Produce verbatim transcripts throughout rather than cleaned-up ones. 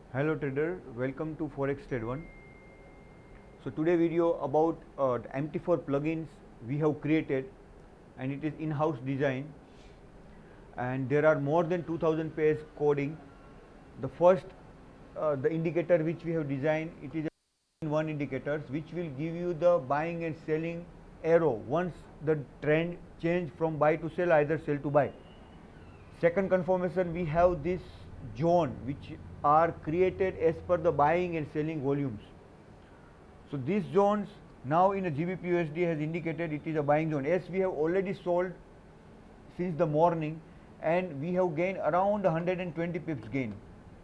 Hello trader, welcome to Forex Trade one. So today video about uh, the M T four plugins we have created, and it is in-house design, and there are more than two thousand page coding. The first uh, the indicator which we have designed, it is a one indicators which will give you the buying and selling arrow once the trend change from buy to sell, either sell to buy. Second confirmation, we have this zone which are created as per the buying and selling volumes. So these zones now in a G B P U S D has indicated it is a buying zone, as we have already sold since the morning, and we have gained around one hundred twenty pips gain.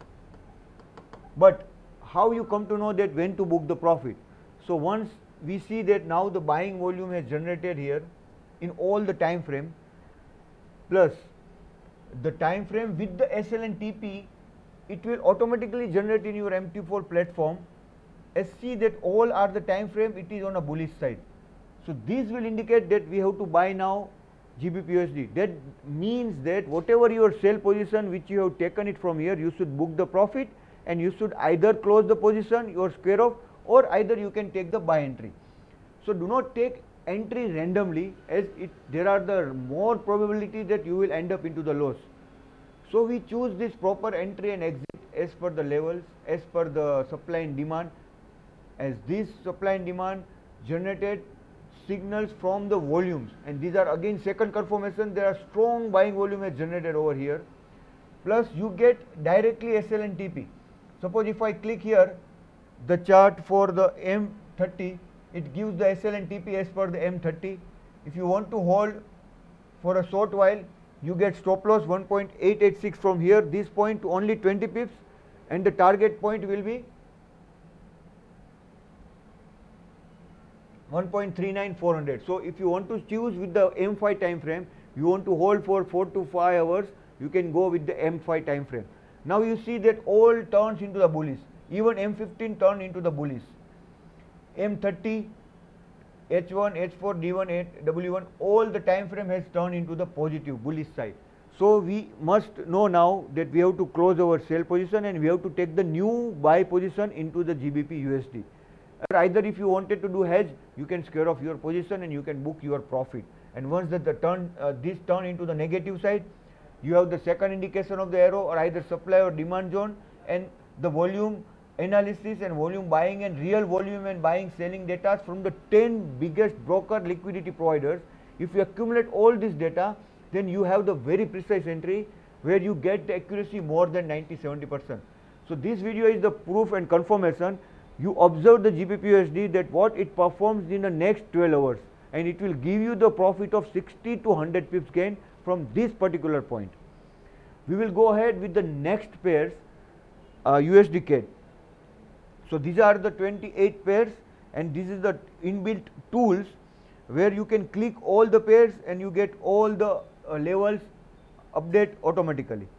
But how you come to know that when to book the profit? So once we see that now the buying volume has generated here in all the time frame, plus the time frame with the S L and T P, it will automatically generate in your M T four platform. As see that all are the time frame, it is on a bullish side. So this will indicate that we have to buy now G B P U S D. That means that whatever your sell position which you have taken it from here, you should book the profit, and you should either close the position, your square off, or either you can take the buy entry. So do not take entry randomly, as it there are the more probability that you will end up into the loss. So we choose this proper entry and exit as per the levels, as per the supply and demand, as this supply and demand generated signals from the volumes, and these are again second confirmation, there are strong buying volume has generated over here, plus you get directly S L and T P. Suppose if I click here the chart for the M thirty, it gives the S L and T P as per the M thirty. If you want to hold for a short while, you get stop loss one point eight eight six from here, this point to only twenty pips, and the target point will be one point three nine four hundred. So if you want to choose with the M five time frame, you want to hold for four to five hours, you can go with the M five time frame. Now you see that all turns into the bullish, even M fifteen turn into the bullish, M thirty, H one, H four, D one, W one, all the time frame has turned into the positive bullish side. So we must know now that we have to close our sell position, and we have to take the new buy position into the G B P U S D. Or either if you wanted to do hedge, you can square off your position and you can book your profit. And once that the turn uh, this turn into the negative side, you have the second indication of the arrow, or either supply or demand zone, and the volume analysis and volume buying and real volume and buying selling data from the ten biggest broker liquidity providers. If you accumulate all this data, then you have the very precise entry where you get the accuracy more than ninety to seventy percent. So this video is the proof and confirmation. You observe the G B P U S D that what it performs in the next twelve hours, and it will give you the profit of sixty to one hundred pips gain from this particular point. We will go ahead with the next pairs, uh, U S D C A D. So these are the twenty-eight pairs, and this is the inbuilt tools where you can click all the pairs and you get all the uh, levels update automatically.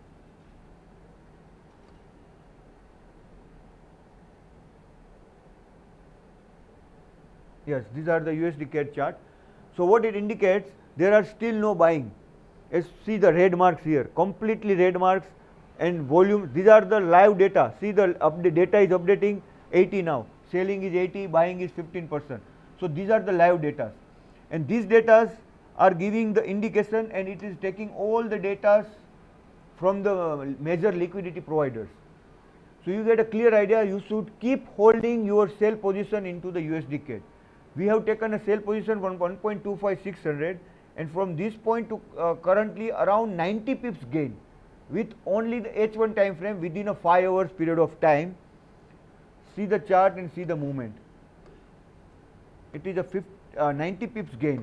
Yes, these are the U S D C A D chart. So what it indicates, there are still no buying. As see the red marks here, completely red marks, and volume. These are the live data. See the update data is updating eighty now. Selling is eighty, buying is fifteen percent. So these are the live data, and these data are giving the indication, and it is taking all the data from the major liquidity providers. So you get a clear idea. You should keep holding your sell position into the U S D C A D. We have taken a sell position from one point two five six hundred, and from this point to uh, currently around ninety pips gain with only the H one time frame within a five hours period of time. See the chart and see the movement. It is a fifty, uh, ninety pips gain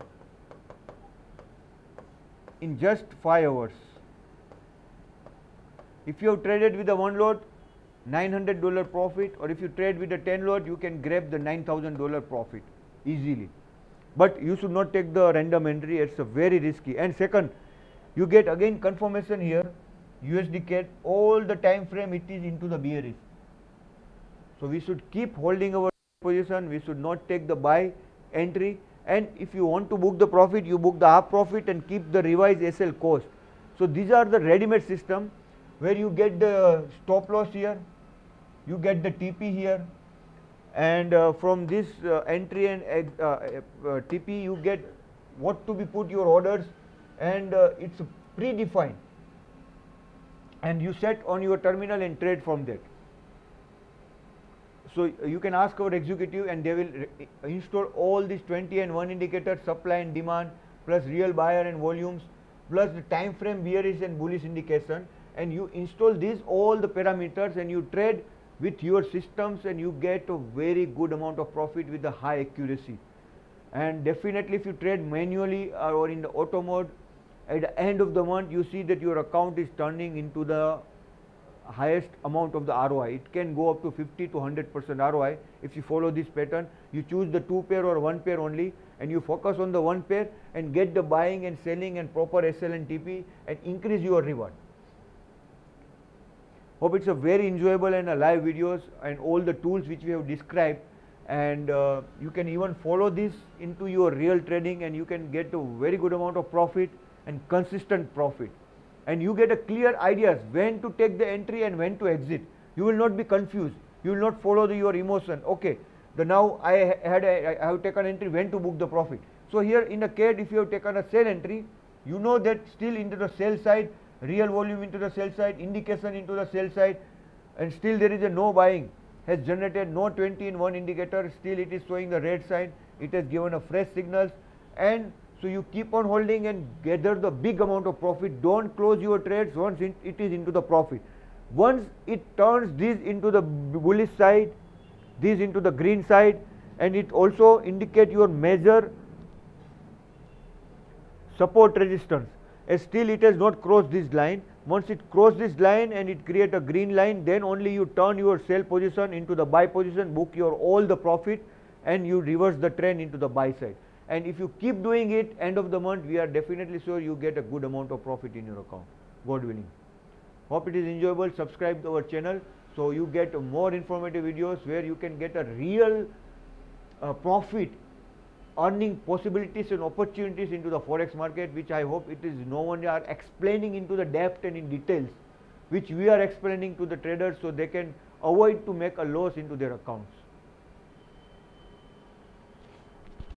in just five hours. If you have traded with a one lot, nine hundred dollar profit, or if you trade with a ten lot, you can grab the nine thousand dollar profit easily. But you should not take the random entry, it's a very risky. And second, you get again confirmation here, U S D C A D, all the time frame it is into the bearish. So we should keep holding our position, we should not take the buy entry, and if you want to book the profit, you book the half profit and keep the revised S L cost. So these are the ready-made system. where you get the stop loss here, you get the T P here, and uh, from this uh, entry and uh, uh, T P you get what to be put your orders, and uh, it's predefined, and you set on your terminal and trade from that. So you can ask our executive and they will install all these twenty and one indicators, supply and demand, plus real buyer and volumes, plus the time frame bearish and bullish indication, and you install these all the parameters and you trade with your systems, and you get a very good amount of profit with the high accuracy. And definitely if you trade manually or in the auto mode, at the end of the month you see that your account is turning into the highest amount of the R O I. It can go up to fifty to one hundred percent R O I if you follow this pattern. You choose the two pair or one pair only, and you focus on the one pair and get the buying and selling and proper S L and T P and increase your reward. Hope it's a very enjoyable and a live videos and all the tools which we have described, and uh, you can even follow this into your real trading, and you can get a very good amount of profit and consistent profit, and you get a clear ideas when to take the entry and when to exit. You will not be confused. You will not follow the, your emotion. Okay, the now I had a, I have taken entry, when to book the profit. So here in the C A D, if you have taken a sell entry, you know that still into the sell side, real volume into the sell side, indication into the sell side, and still there is a no buying, has generated no twenty in one indicator, still it is showing the red sign, it has given a fresh signals, and so you keep on holding and gather the big amount of profit. Don't close your trades once it, it is into the profit. Once it turns this into the bullish side, this into the green side, and it also indicate your major support resistance. As still it has not crossed this line. Once it crosses this line and it create a green line, then only you turn your sell position into the buy position, book your all the profit, and you reverse the trend into the buy side. And if you keep doing it, end of the month, we are definitely sure you get a good amount of profit in your account, God willing. Hope it is enjoyable. Subscribe to our channel so you get more informative videos where you can get a real uh, profit earning possibilities and opportunities into the forex market, which I hope it is no one are explaining into the depth and in details, which we are explaining to the traders so they can avoid to make a loss into their accounts.